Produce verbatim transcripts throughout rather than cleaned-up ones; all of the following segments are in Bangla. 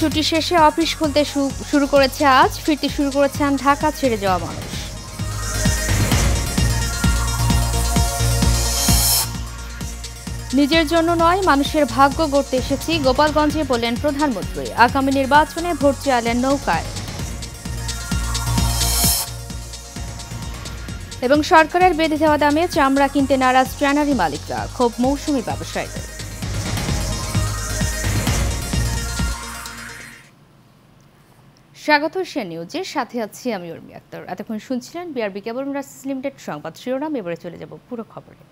ছুটি শেষে অফিস খুলতে শুরু করেছে আজ, ফিরতে শুরু করেছেন ঢাকা ছেড়ে যাওয়া মানুষ। নিজের জন্য নয়, মানুষের ভাগ্য গড়তে এসেছি, গোপালগঞ্জে বললেন প্রধানমন্ত্রী। আগামী নির্বাচনে ভোট চাইলেন নৌকায়। এবং সরকারের বেঁধে দেওয়া দামে চামড়া কিনতে নারাজ ট্যানারি মালিকরা, ক্ষোভ মৌসুমি ব্যবসায়ীদের। স্বাগত এশিয়ান নিউজের সাথে আছি আমি উর্মি আক্তার। এতক্ষণ শুনছিলেন বিআরবি কেবল ইন্ডাস্ট্রিজ লিমিটেড সংবাদ শিরোনাম। এবারে চলে যাব পুরো খবরে।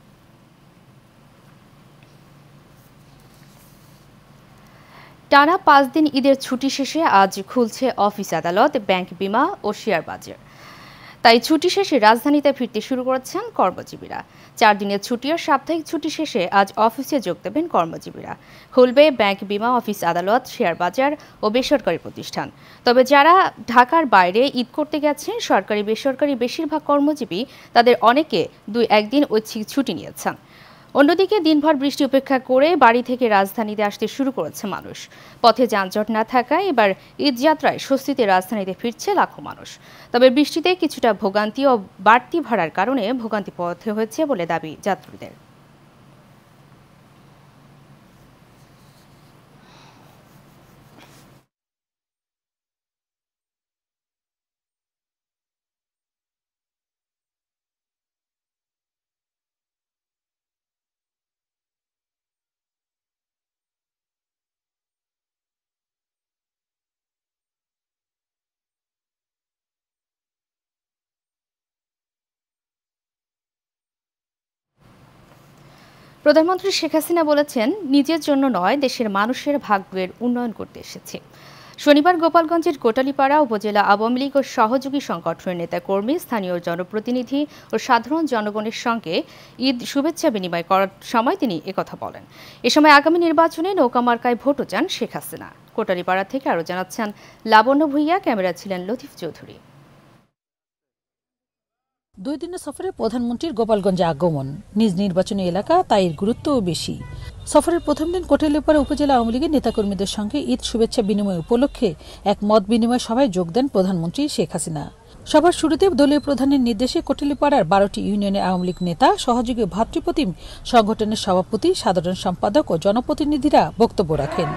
টানা পাঁচ দিন ঈদের ছুটি শেষে আজ খুলছে অফিস, আদালত, ব্যাংক, বিমা ও শেয়ার বাজার। তাই ছুটি শেষে রাজধানীতে ফিরতে শুরু করেছেন কর্মজীবীরা। চার দিনের ছুটি আর সাপ্তাহিক ছুটি শেষে আজ অফিসে যোগ দেবেন কর্মজীবীরা। খুলবে ব্যাংক, বিমা, অফিস, আদালত, শেয়ার বাজার ও বেসরকারি প্রতিষ্ঠান। তবে যারা ঢাকার বাইরে ঈদ করতে গেছেন, সরকারি বেসরকারি বেশিরভাগ কর্মজীবী, তাদের অনেকে দুই একদিন ঐচ্ছিক ছুটি নিয়েছেন। অন্যদিকে দিনভর বৃষ্টি উপেক্ষা করে বাড়ি থেকে রাজধানীতে আসতে শুরু করেছে মানুষ। পথে যানজট না থাকায় এবার ঈদ যাত্রায় স্বস্তিতে রাজধানীতে ফিরছে লাখো মানুষ। তবে বৃষ্টিতে কিছুটা ভোগান্তি ও বাড়তি ভাড়ার কারণে ভোগান্তি পথে হয়েছে বলে দাবি যাত্রীদের। প্রধানমন্ত্রী শেখ হাসিনা বলেছেন, নিজের জন্য নয়, দেশের মানুষের ভাগ্যের উন্নয়ন করতে এসেছে। শনিবার গোপালগঞ্জের কোটালীপাড়া উপজেলা আওয়ামী লীগ ও সহযোগী সংগঠনের নেতাকর্মী, স্থানীয় জনপ্রতিনিধি ও সাধারণ জনগণের সঙ্গে ঈদ শুভেচ্ছা বিনিময় করার সময় তিনি একথা বলেন। এ সময় আগামী নির্বাচনে নৌকা মার্কায় ভোটও চান শেখ হাসিনা। কোটালীপাড়া থেকে আরও জানাচ্ছেন লাবণ্য ভূঁইয়া, ক্যামেরা ছিলেন লতিফ চৌধুরী। দুই দিনের সফরে প্রধানমন্ত্রীর গোপালগঞ্জে আগমন, নিজ নির্বাচনী এলাকা, তাই এর গুরুত্বও বেশি। সফরের প্রথম দিন কোটালীপাড়া উপজেলা আওয়ামী লীগের নেতাকর্মীদের সঙ্গে ঈদ শুভেচ্ছা বিনিময় উপলক্ষে এক মত বিনিময় সভায় যোগ দেন প্রধানমন্ত্রী শেখ হাসিনা। সভার শুরুতে দলীয় প্রধানের নির্দেশে কোটালীপাড়ার বারোটি ইউনিয়নের আওয়ামী লীগ নেতা, সহযোগী ভাতৃপ্রতিম সংগঠনের সভাপতি, সাধারণ সম্পাদক ও জনপ্রতিনিধিরা বক্তব্য রাখেন।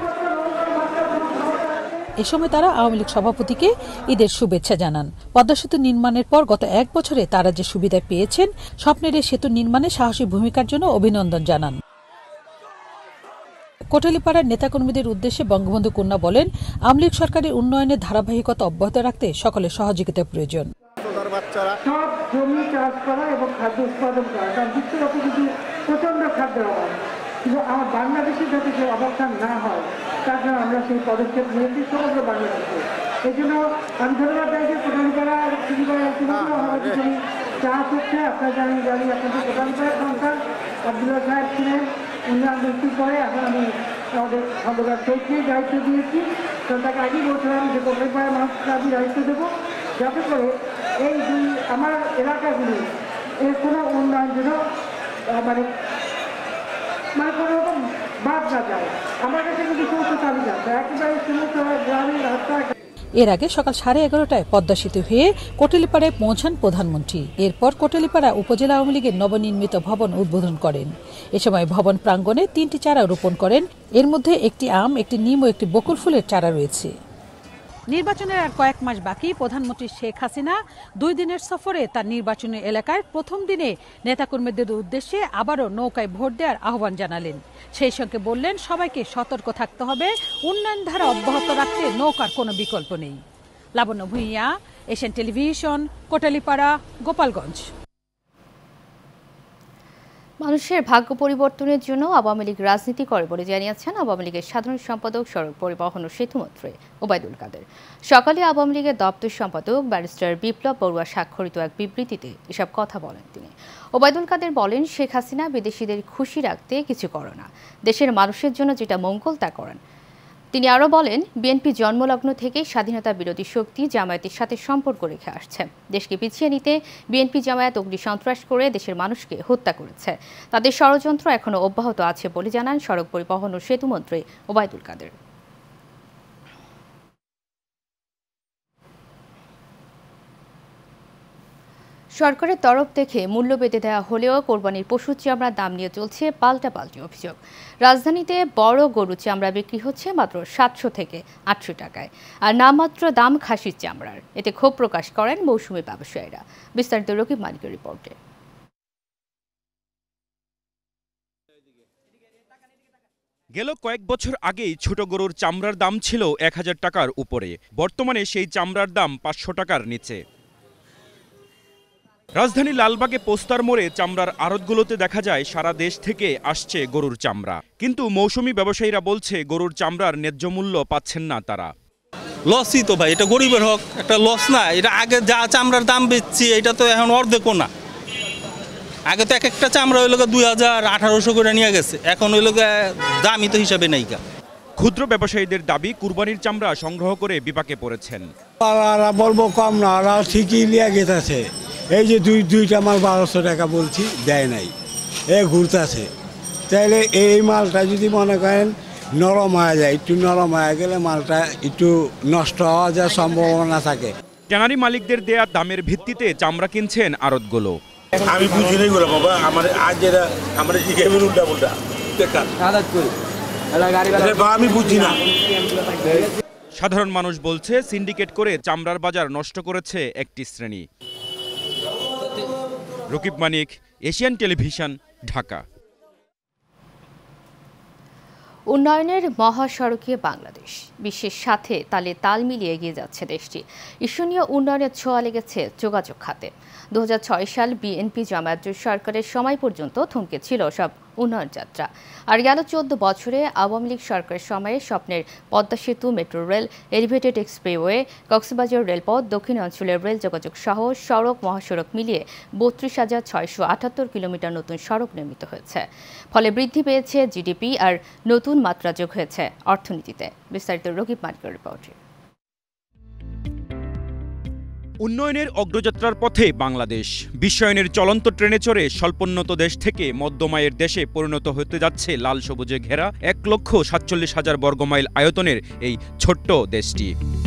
এ সময় তারা আওয়ামী লীগ সভাপতিকে ঈদের শুভেচ্ছা জানান। পদ্মা সেতু নির্মাণের পর গত এক বছরে তারা যে সুবিধা পেয়েছেন, স্বপ্নের এই সেতু নির্মাণে সাহসী ভূমিকার জন্য অভিনন্দন জানান। কোটালীপাড়ার নেতাকর্মীদের উদ্দেশ্যে বঙ্গবন্ধু কন্যা বলেন, আওয়ামী লীগ সরকারের উন্নয়নের ধারাবাহিকতা অব্যাহত রাখতে সকলের সহযোগিতা প্রয়োজন। সব জমি চাষ করা এবং খাদ্য উৎপাদন করা, কারণ বিশ্বব্যাপী কিন্তু প্রচন্ড খাদ্যের অভাব, কিন্তু আমার বাংলাদেশে যাতে সে অবস্থান না হয় তার জন্য আমরা সেই পদক্ষেপ নিয়েছি সমগ্র বাংলাদেশে। এই জন্য আমি ধন্যবাদ জানাই কোটালীপাড়া জমি চাষ হচ্ছে। আপনারা জানি জানি আপনাদের কোটালীপাড়ার সন্তান আব্দুল্লাহ সাহেব ছিলেন, উন্নয়ন মৃত্যুর পরে এখন আমি আমাদের খন্দকার শেখকে দায়িত্ব দিয়েছি। তো তাকে আগেই বলছিলাম যে কোটালীপাড়ার মানুষকে আমি দায়িত্ব দেবো, যাতে করে এই দুই আমার এলাকাগুলি এর কোনো উন্নয়ন যেন মানে মানে কোনো রকম বাদ না যায়। আমার কাছে কিন্তু সমস্ত তালিকা একেবারে সমস্ত গ্রামীণ রাস্তা। এর আগে সকাল সাড়ে এগারোটায় পদ্মা সেতু হয়ে কোটালীপাড়ায় পৌঁছান প্রধানমন্ত্রী। এরপর কোটালীপাড়া উপজেলা আওয়ামী লীগের নবনির্মিত ভবন উদ্বোধন করেন। এ সময় ভবন প্রাঙ্গণে তিনটি চারা রোপণ করেন। এর মধ্যে একটি আম, একটি নিম ও একটি বকুল ফুলের চারা রয়েছে। নির্বাচনের আর কয়েক মাস বাকি। প্রধানমন্ত্রী শেখ হাসিনা দুই দিনের সফরে তার নির্বাচনী এলাকায় প্রথম দিনে নেতাকর্মীদের উদ্দেশ্যে আবারও নৌকায় ভোট দেওয়ার আহ্বান জানালেন। সেই সঙ্গে বললেন, সবাইকে সতর্ক থাকতে হবে, উন্নয়ন ধারা অব্যাহত রাখতে নৌকার কোনো বিকল্প নেই। Labonno Bhuiyan, Asian television, Kotalipara, Gopalganj. মানুষের ভাগ্য পরিবর্তনের জন্য আওয়ামী লীগ রাজনীতি করে বলে জানিয়েছেন আওয়ামী লীগের সাধারণ সম্পাদক, সড়ক পরিবহন ও সেতুমন্ত্রী ওবায়দুল কাদের। সকালে আওয়ামী লীগের দপ্তর সম্পাদক ব্যারিস্টার বিপ্লব বড়ুয়া স্বাক্ষরিত এক বিবৃতিতে এসব কথা বলেন তিনি। ওবায়দুল কাদের বলেন, শেখ হাসিনা বিদেশিদের খুশি রাখতে কিছু করে না, দেশের মানুষের জন্য যেটা মঙ্গল তা করেন। তিনি আরও বলেন, বিএনপি জন্মলগ্ন থেকেই স্বাধীনতা বিরোধী শক্তি জামায়াতের সাথে সম্পর্ক রেখে আসছে। দেশকে পিছিয়ে নিতে বিএনপি জামায়াত অগ্নি সন্ত্রাস করে দেশের মানুষকে হত্যা করেছে। তাদের ষড়যন্ত্র এখনও অব্যাহত আছে বলে জানান সড়ক পরিবহন ও সেতুমন্ত্রী ওবায়দুল কাদের। সরকারের তরফ থেকে মূল্য বেঁধে দেওয়া হলেও কোরবানির পশুর চামড়ার দাম নিয়ে চলছে পাল্টাপাল্টি অভিযোগ। রাজধানীতে বড় গরু চামড়া বিক্রি হচ্ছে মাত্র সাতশো থেকে আটশো টাকায়, আর নামমাত্র দাম খাসির চামড়ার। এতে ক্ষোভ প্রকাশ করেন মৌসুমী ব্যবসায়ীরা। বিস্তারিত রকিব মালিকের রিপোর্টে। গেল কয়েক বছর আগেই ছোট গরুর চামড়ার দাম ছিল এক হাজার টাকার উপরে। বর্তমানে সেই চামড়ার দাম পাঁচশো টাকার নিচে। রাজধানী লালবাগে পোস্তার মোড়ে চামড়ার আড়তগুলোতে দেখা যায় সারা দেশ থেকে আসছে গরুর চামড়া, কিন্তু মৌসুমী ব্যবসায়ীরা বলছে গরুর চামড়ার ন্যায্য মূল্য পাচ্ছেন না তারা। লসই তো ভাই, এটা গরিবের হক, একটা লস না। এটা আগে যা চামড়ার দাম বেচছি এটা তো এখন অর্ধেকও না। আগে তো এক একটা চামড়া ওই লোক দুই হাজার আঠারোশো করে নিয়ে গেছে, এখন ওই লোক দামই তো হিসাবে নাইকা। ক্ষুদ্র ব্যবসায়ীদের দাবি কুরবানির চামড়া সংগ্রহ করে বিপাকে পড়েছেন। বলবো কম না, ওরা ঠিকই লিয়া গেছে। এই যে দুই দুইটা মাল বারোশো টাকা বলছি, দেয় নাই, এ ঘুরতেছে। তাইলে এই মালটা যদি মনে করেন নরম হয়ে যায়, একটু নরম হয়ে গেলে মালটা একটু নষ্ট হওয়ার যা সম্ভাবনা থাকে। ট্যানারি মালিকদের দেয়া দামের ভিত্তিতে চামড়া কিনছেন আড়তগুলো। আমি বুঝি নাই বলে বাবা, আমার আজ যেটা আমার উল্টা উল্টা আমি বুঝি না। সাধারণ মানুষ বলছে সিন্ডিকেট করে চামড়ার বাজার নষ্ট করেছে একটি শ্রেণী। Rakib Manik, Asian television, Dhaka. উন্নয়নের মহাসড়কে বাংলাদেশ বিশ্বের সাথে তালে তাল মিলিয়ে এগিয়ে যাচ্ছে দেশটি। ঈর্ষণীয় উন্নয়নের ছোঁয়া লেগেছে যোগাযোগ খাতে। দু হাজার ছয় সাল বিএনপি জামায়াত সরকারের সময় পর্যন্ত থমকে ছিল সব উন্নয়ন যাত্রা। আর গেল চোদ্দ বছরে আওয়ামী লীগ সরকারের সময়ে স্বপ্নের পদ্মা সেতু, metro rail, elevated expressway, Cox's Bazar রেলপথ, দক্ষিণ অঞ্চলের রেল যোগাযোগ সহ সড়ক মহাসড়ক মিলিয়ে বত্রিশ হাজার ছয়শো আটাত্তর কিলোমিটার নতুন সড়ক নির্মিত হয়েছে। ফলে বৃদ্ধি পেয়েছে জিডিপি আর নতুন মাত্রা যোগ হয়েছে অর্থনীতিতে। বিস্তারিত রকিব মালিকের রিপোর্টে। উন্নয়নের অগ্রযাত্রার পথে বাংলাদেশ। বিশ্বায়নের চলন্ত ট্রেনে চড়ে স্বল্পোন্নত দেশ থেকে মধ্যমায়ের দেশে পরিণত হতে যাচ্ছে লাল সবুজে ঘেরা এক লক্ষ সাতচল্লিশ হাজার বর্গমাইল আয়তনের এই ছোট্ট দেশটি।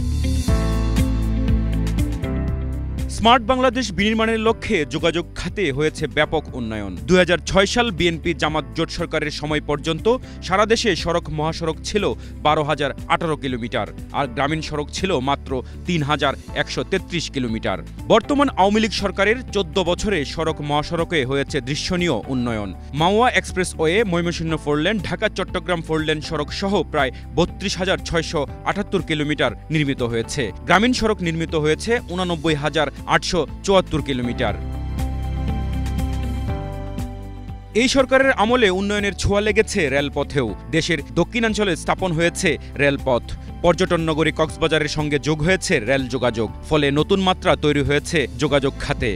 স্মার্ট বাংলাদেশ বিনির্মাণের লক্ষ্যে যোগাযোগ খাতে হয়েছে ব্যাপক উন্নয়ন। দুই হাজার ছয় সাল বিএনপি জামাত জোট সরকারের সময় পর্যন্ত সারা দেশে সড়ক মহাসড়ক ছিল বারো হাজার আঠারো কিলোমিটার, আর গ্রামীণ সড়ক ছিল মাত্র তিন হাজার একশো তেত্রিশ কিলোমিটার। বর্তমান আওয়ামী লীগ সরকারের চোদ্দ বছরে সড়ক মহাসড়কে হয়েছে দৃশ্যনীয় উন্নয়ন। Mawa expressway, Mymensingh four lane, Dhaka Chittagong four lane সড়ক সহ প্রায় বত্রিশ হাজার ছয়শো আটাত্তর কিলোমিটার নির্মিত হয়েছে। গ্রামীণ সড়ক নির্মিত হয়েছে উনানব্বই হাজার আটশো চুয়াত্তর কিলোমিটার। এই সরকারের আমলে উন্নয়নের ছোঁয়া লেগেছে রেলপথেও। দেশের দক্ষিণাঞ্চলে স্থাপন হয়েছে রেলপথ। পর্যটন নগরী কক্সবাজারের সঙ্গে যোগ হয়েছে রেল যোগাযোগ। ফলে নতুন মাত্রা তৈরি হয়েছে যোগাযোগ খাতে।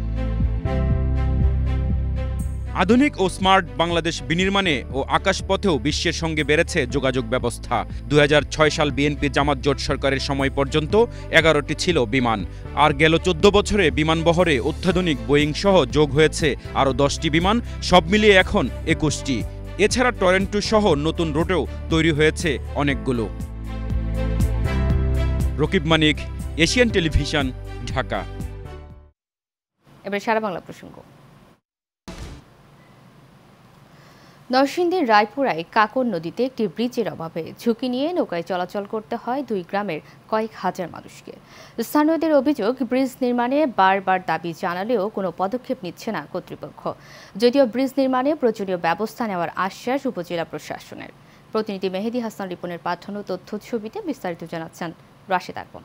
আধুনিক ও স্মার্ট বাংলাদেশ বিনির্মাণে ও আকাশপথেও বিশ্বের সঙ্গে বেড়েছে যোগাযোগ ব্যবস্থা। দুই হাজার ছয় সাল বিএনপি জামাত জোট সরকারের সময় পর্যন্ত এগারোটি ছিল বিমান, আর গেল চোদ্দ বছরে বিমানবহরে অত্যাধুনিক বোয়িং সহ যোগ হয়েছে আরও দশটি বিমান, সব মিলিয়ে এখন একুশটি। এছাড়া টরেন্টো সহ নতুন রুটেও তৈরি হয়েছে অনেকগুলো। Rakib Manik, Asian television, Dhaka. এবার সারা বাংলা প্রসঙ্গ। নরসিংদীর রায়পুরায় কাকর নদীতে একটি ব্রিজের অভাবে ঝুঁকি নিয়ে নৌকায় চলাচল করতে হয় দুই গ্রামের কয়েক হাজার মানুষকে। স্থানীয়দের অভিযোগ, ব্রিজ নির্মাণে বারবার দাবি জানালেও কোনো পদক্ষেপ নিচ্ছে না কর্তৃপক্ষ। যদিও ব্রিজ নির্মাণে প্রয়োজনীয় ব্যবস্থা নেওয়ার আশ্বাস উপজেলা প্রশাসনের। প্রতিনিধি মেহেদি হাসান রিপনের পাঠানো তথ্য ছবিতে বিস্তারিত জানাচ্ছেন রাশেদ আকবর।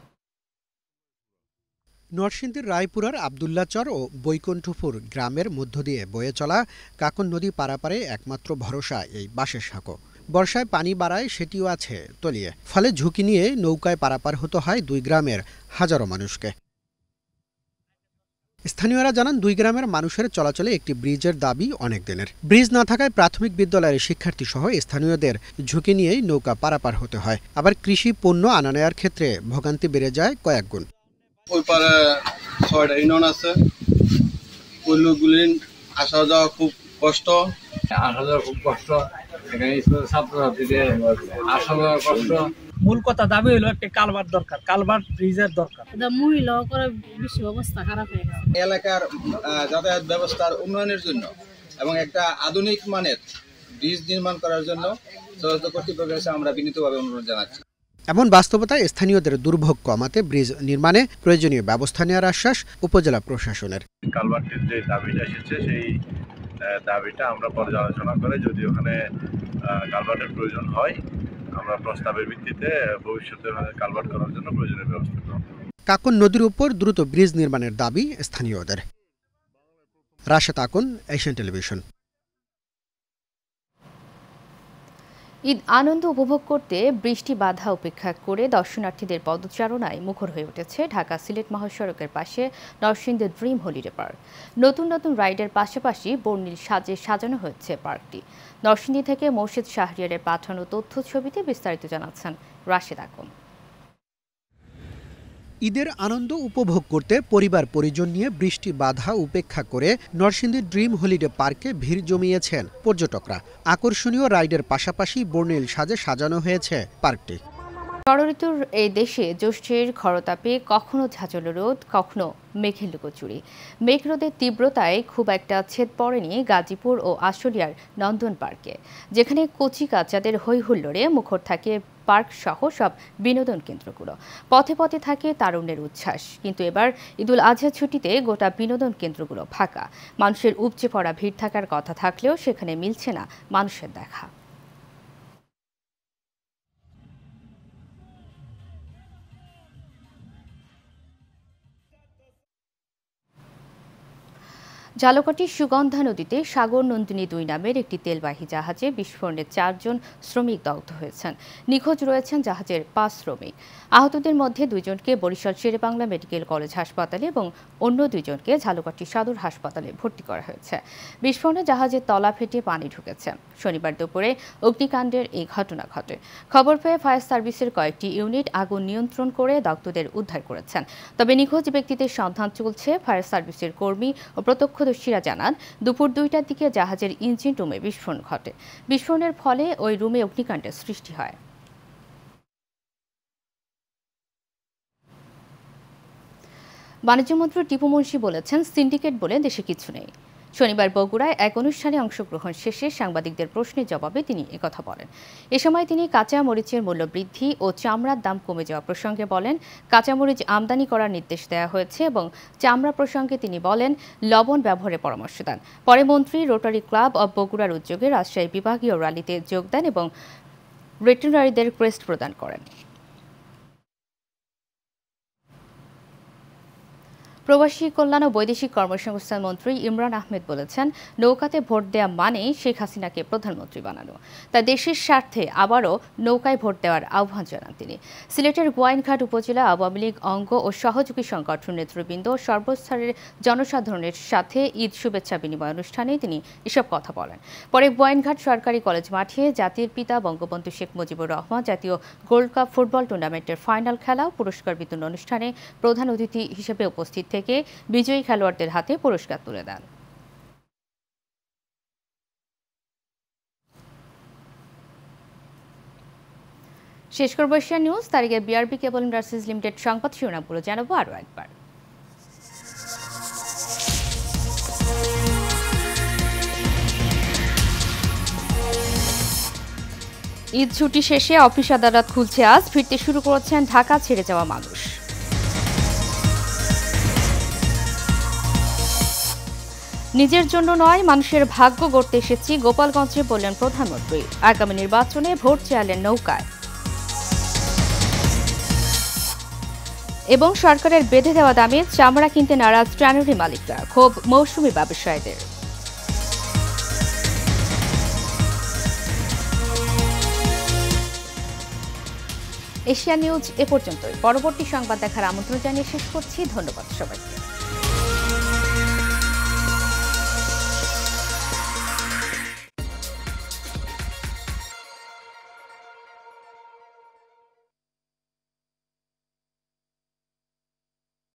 নরসিংদীর রায়পুরার আবদুল্লাচর ও বৈকুণ্ঠপুর গ্রামের মধ্য দিয়ে বয়ে চলা কাকন নদী পারাপারে একমাত্র ভরসা এই বাঁশের সাঁকো। বর্ষায় পানি বাড়ায় সেটিও আছে তলিয়ে, ফলে ঝুঁকি নিয়ে নৌকায় পারাপার হতে হয় দুই গ্রামের হাজারো মানুষকে। স্থানীয়রা জানান, দুই গ্রামের মানুষের চলাচলে একটি ব্রিজের দাবি অনেক দিনের। ব্রিজ না থাকায় প্রাথমিক বিদ্যালয়ের শিক্ষার্থী সহ স্থানীয়দের ঝুঁকি নিয়েই নৌকা পারাপার হতে হয়। আবার কৃষি পণ্য আনা নেওয়ার ক্ষেত্রে ভোগান্তি বেড়ে যায় কয়েক গুণ। ওই পারে ছয়টা ইউনিয়ন আছে, ওই লোকগুলি আসা যাওয়া খুব কষ্ট, আসা যাওয়া খুব কষ্ট, এখানে স্কুলের ছাত্রছাত্রীদের আসা যাওয়া কষ্ট। মূল কথা দাবি হলো একটা কালভার্ট দরকার, কালভার্ট ব্রিজের দরকার। মহিলা করে বেশি অবস্থা খারাপ হয়ে গেছে। এলাকার যাতায়াত ব্যবস্থার উন্নয়নের জন্য এবং একটা আধুনিক মানের ব্রিজ নির্মাণ করার জন্য চলচ্চিত্র কর্তৃপক্ষের কাছে আমরা বিনীতভাবে অনুরোধ জানাচ্ছি। এমন বাস্তবতায় স্থানীয়দের দুর্ভোগ কমাতে ব্রিজ নির্মাণে প্রয়োজনীয় ব্যবস্থা নেওয়ার আশ্বাস উপজেলা প্রশাসনের। কালভার্টের যে দাবিটা এসেছে সেই দাবিটা আমরা পর্যালোচনা করে যদি ওখানে কালভার্টের প্রয়োজন হয় আমরা প্রস্তাবের ভিত্তিতে ভবিষ্যতে কালভার্ট করার জন্য প্রয়োজনীয় ব্যবস্থা করব। কাকন নদীর উপর দ্রুত ব্রিজ নির্মাণের দাবি স্থানীয়দের। Rashed Akun, Asian television. ঈদ আনন্দ উপভোগ করতে বৃষ্টি বাধা উপেক্ষা করে দর্শনার্থীদের পদচারণায় মুখর হয়ে উঠেছে ঢাকা সিলেট মহাসড়কের পাশে নরসিংদী ড্রিম হলিডে পার্ক। নতুন নতুন রাইডের পাশাপাশি বর্ণিল সাজে সাজানো হয়েছে পার্কটি। নরসিংদী থেকে মোর্শেদ শাহরিয়ারের পাঠানো তথ্য ছবিতে বিস্তারিত জানাচ্ছেন রাশেদ আকুন। ঈদের আনন্দ উপভোগ করতে পরিবার পরিজন নিয়ে বৃষ্টি বাধা উপেক্ষা করে নরসিংদী ড্রিম হলিডে পার্কে ভিড় জমিয়েছেন পর্যটকরা। আকর্ষণীয় রাইডের পাশাপাশি বর্ণিল সাজে সাজানো হয়েছে পার্কটি। ষড়ঋতুর এই দেশে জ্যৈষ্ঠের খরতাপে কখনো ঝাঁঝল রোদ, কখনো মেঘের লুকোচুরি। মেঘ রোদের তীব্রতায় খুব একটা ছেদ পড়েনি গাজীপুর ও আশুলিয়ার নন্দন পার্কে, যেখানে কচি কাচাদের হৈ হুল্লোড়ে মুখর থাকে পার্ক সহ সব বিনোদন কেন্দ্রগুলো। পথে পথে থাকে তারুণ্যের উচ্ছ্বাস, কিন্তু এবার ঈদুল আজহা ছুটিতে গোটা বিনোদন কেন্দ্রগুলো ফাঁকা। মানুষের উপচে পড়া ভিড় থাকার কথা থাকলেও সেখানে মিলছে না মানুষের দেখা। ঝালকাঠির সুগন্ধা নদীতে সাগর নন্দিনী দুই নামের একটি তেলবাহী জাহাজে বিস্ফোরণে চারজন শ্রমিক দগ্ধ হয়েছেন। নিখোঁজ রয়েছেন জাহাজের পাঁচ শ্রমিক। আহতদের মধ্যে দুইজনকে বরিশাল শেরেবাংলা মেডিকেল কলেজ হাসপাতালে এবং অন্য দুইজনকে ঝালকাঠি সদর হাসপাতালে ভর্তি করা হয়েছে। বিস্ফোরণে জাহাজের তলা ফেটে পানি ঢুকেছে। শনিবার দুপুরে অগ্নিকাণ্ডের এই ঘটনা ঘটে। খবর পেয়ে ফায়ার সার্ভিসের কয়েকটি ইউনিট আগুন নিয়ন্ত্রণ করে দগ্ধদের উদ্ধার করেছেন। তবে নিখোঁজ ব্যক্তিদের সন্ধান চলছে। ফায়ার সার্ভিসের কর্মী ও প্রত্যক্ষদর্শীরা জানান, দুপুর দুইটার দিকে জাহাজের ইঞ্জিন রুমে বিস্ফোরণ ঘটে। বিস্ফোরণের ফলে ওই রুমে অগ্নিকাণ্ডের সৃষ্টি হয়। বাণিজ্যমন্ত্রী টিপু মুন্সি বলেছেন, সিন্ডিকেট বলে দেশে কিছু নেই। শনিবার বগুড়ায় এক অনুষ্ঠানে অংশগ্রহণ শেষে সাংবাদিকদের প্রশ্নের জবাবে তিনি একথা বলেন। এ সময় তিনি কাঁচা মরিচের মূল্য বৃদ্ধি ও চামড়ার দাম কমে যাওয়া প্রসঙ্গে বলেন, কাঁচামরিচ আমদানি করার নির্দেশ দেওয়া হয়েছে এবং চামড়া প্রসঙ্গে তিনি বলেন লবণ ব্যবহারের পরামর্শ দেন। পরে মন্ত্রী রোটারি ক্লাব অব বগুড়ার উদ্যোগে রাজশাহী বিভাগীয় র্যালিতে যোগ দেন এবং ভেটেরিনারিদের ক্রেস্ট প্রদান করেন। প্রবাসী কল্যাণ ও বৈদেশিক কর্মসংস্থান মন্ত্রী ইমরান আহমেদ বলেছেন, নৌকাতে ভোট দেওয়া মানেই শেখ হাসিনাকে প্রধানমন্ত্রী বানানো। তাই দেশের স্বার্থে আবারও নৌকায় ভোট দেওয়ার আহ্বান জানান তিনি। সিলেটের গোয়াইনঘাট উপজেলা আওয়ামী লীগ অঙ্গ ও সহযোগী সংগঠন নেতৃবৃন্দ সর্বস্তরের জনসাধারণের সাথে ঈদ শুভেচ্ছা বিনিময় অনুষ্ঠানে তিনি এসব কথা বলেন। পরে গোয়াইনঘাট সরকারি কলেজ মাঠে জাতির পিতা বঙ্গবন্ধু শেখ মুজিবুর রহমান জাতীয় গোল্ড কাপ ফুটবল টুর্নামেন্টের ফাইনাল খেলা ও পুরস্কার বিতরণ অনুষ্ঠানে প্রধান অতিথি হিসেবে উপস্থিত থেকে বিজয়ী খেলোয়াড়দের হাতে পুরস্কার তুলে দেন। শেষ করব এশিয়ান নিউজ। তারিখে বিআরবি কেবল ইন্ডাস্ট্রিজ লিমিটেড সংবাদ শিরোনামগুলো জানাবো আরও একবার। ঈদ ছুটি শেষে অফিস আদালত খুলছে আজ, ফিরতে শুরু করেছেন ঢাকা ছেড়ে যাওয়া মানুষ। নিজের জন্য নয়, মানুষের ভাগ্য গড়তে এসেছি, গোপালগঞ্জে বললেন প্রধানমন্ত্রী। আগামী নির্বাচনে ভোট চাইলেন নৌকায়। এবং সরকারের বেঁধে দেওয়া দামে চামড়া কিনতে নারাজ ট্যানারি মালিকরা, ক্ষোভ মৌসুমি ব্যবসায়ীদের। এশিয়া নিউজ এ পর্যন্তই। পরবর্তী সংবাদ দেখার আমন্ত্রণ জানিয়ে শেষ করছি। ধন্যবাদ সবাইকে।